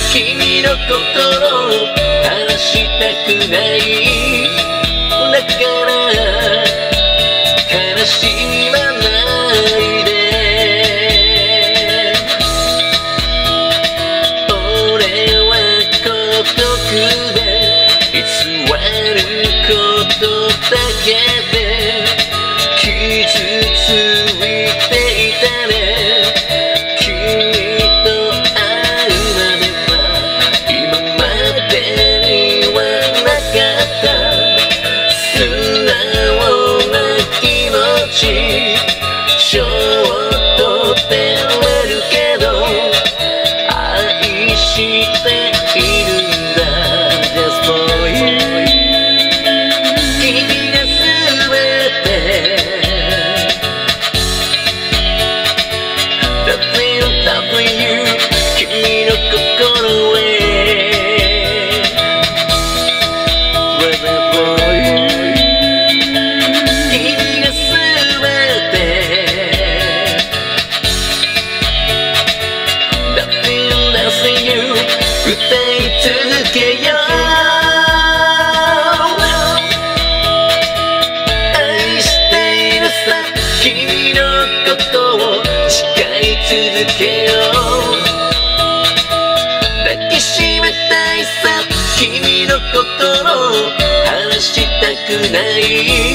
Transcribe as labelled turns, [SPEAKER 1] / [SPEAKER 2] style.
[SPEAKER 1] 君の心を話したくない。だから悲しまないで。俺は孤独で偽ることだけで傷ついていたね。君と会うまでは今までにはなかった素直な気持ち。ちょっと照れるけど愛しているんだ。 Just for you。 君が全て ｗ 君の心へ Whether for you。 君が全て ｗ 歌い続けよう。愛しているさ君のことを誓い続けよう。抱きしめたいさ君のことを話したくない。